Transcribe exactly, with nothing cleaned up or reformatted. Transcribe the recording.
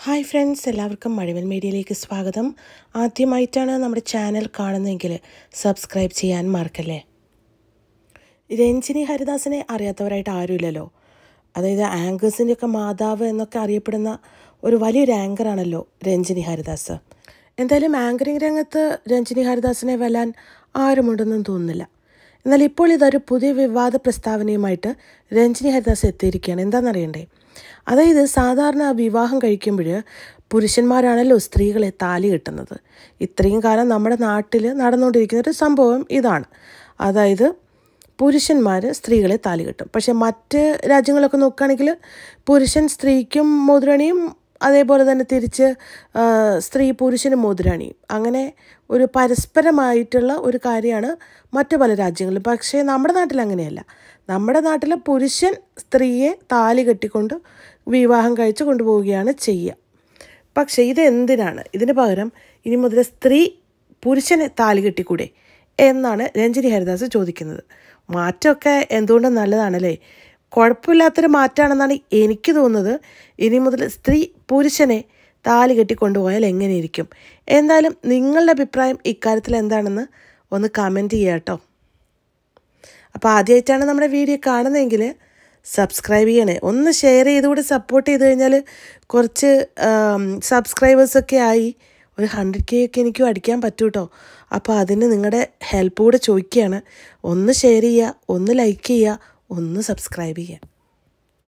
Hi friends, എല്ലാവർക്കും മഴവിൽ മീഡിയയിലേക്ക് സ്വാഗതം. ആദ്യമായിട്ടാണ് നമ്മുടെ ചാനൽ കാണുന്നതെങ്കിൽ സബ്സ്ക്രൈബ് ചെയ്യാൻ മറക്കല്ലേ. രഞ്ജിനി ഹരിദാസിനെ അറിയാത്തവരായിട്ട് ആരുമില്ലല്ലോ. അതായത് ആങ്കേഴ്സിൻ്റെയൊക്കെ മാതാവ് എന്നൊക്കെ അറിയപ്പെടുന്ന ഒരു വലിയൊരു ആങ്കറാണല്ലോ രഞ്ജിനി ഹരിദാസ്. എന്തായാലും ആങ്കറിങ് രംഗത്ത് രഞ്ജിനി ഹരിദാസിനെ വെല്ലാൻ ആരുമുണ്ടെന്നും തോന്നുന്നില്ല. എന്നാൽ ഇപ്പോൾ ഇതൊരു പുതിയ വിവാദ പ്രസ്താവനയുമായിട്ട് രഞ്ജിനി ഹരിദാസ് എത്തിയിരിക്കുകയാണ്. എന്താണെന്നറിയണ്ടേ? അതായത് സാധാരണ വിവാഹം കഴിക്കുമ്പോൾ പുരുഷന്മാരാണല്ലോ സ്ത്രീകളെ താലി കെട്ടുന്നത്. ഇത്രയും കാലം നമ്മുടെ നാട്ടിൽ നടന്നുകൊണ്ടിരിക്കുന്ന ഒരു സംഭവം ഇതാണ്. അതായത് പുരുഷന്മാർ സ്ത്രീകളെ താലി കെട്ടും. പക്ഷേ മറ്റ് രാജ്യങ്ങളൊക്കെ നോക്കുകയാണെങ്കിൽ പുരുഷൻ സ്ത്രീക്കും മോതിരണിയും, അതേപോലെ തന്നെ തിരിച്ച് സ്ത്രീ പുരുഷനും മോതിരണിയും, അങ്ങനെ ഒരു പരസ്പരമായിട്ടുള്ള ഒരു കാര്യമാണ് മറ്റു പല രാജ്യങ്ങളിലും. പക്ഷേ നമ്മുടെ നാട്ടിൽ അങ്ങനെയല്ല. നമ്മുടെ നാട്ടിൽ പുരുഷൻ സ്ത്രീയെ താലി കെട്ടിക്കൊണ്ട് വിവാഹം കഴിച്ച് കൊണ്ടുപോവുകയാണ് ചെയ്യുക. പക്ഷേ ഇതെന്തിനാണ്? ഇതിന് പകരം ഇനി മുതൽ സ്ത്രീ പുരുഷനെ താലി കെട്ടിക്കൂടെ എന്നാണ് രഞ്ജിനി ഹരിദാസ് ചോദിക്കുന്നത്. മാറ്റമൊക്കെ എന്തുകൊണ്ടും നല്ലതാണല്ലേ. കുഴപ്പമില്ലാത്തൊരു മാറ്റമാണെന്നാണ് എനിക്ക് തോന്നുന്നത്. ഇനി മുതൽ സ്ത്രീ പുരുഷനെ താലി കെട്ടിക്കൊണ്ടുപോയാൽ എങ്ങനെയിരിക്കും? എന്തായാലും നിങ്ങളുടെ അഭിപ്രായം ഇക്കാര്യത്തിൽ എന്താണെന്ന് ഒന്ന് കമൻറ്റ് ചെയ്യുക കേട്ടോ. അപ്പോൾ ആദ്യമായിട്ടാണ് നമ്മുടെ വീഡിയോ കാണുന്നതെങ്കിൽ സബ്സ്ക്രൈബ് ചെയ്യണേ. ഒന്ന് ഷെയർ ചെയ്തുകൂടി സപ്പോർട്ട് ചെയ്ത് കഴിഞ്ഞാൽ കുറച്ച് സബ്സ്ക്രൈബേഴ്സൊക്കെ ആയി ഒരു ഹൺഡ്രഡ് കെ ഒക്കെ എനിക്കും അടിക്കാൻ പറ്റും കേട്ടോ. അപ്പോൾ അതിന് നിങ്ങളുടെ ഹെൽപ്പ് കൂടെ ചോദിക്കുകയാണ്. ഒന്ന് ഷെയർ ചെയ്യുക, ഒന്ന് ലൈക്ക് ചെയ്യുക, ഒന്ന് സബ്സ്ക്രൈബ് ചെയ്യുക.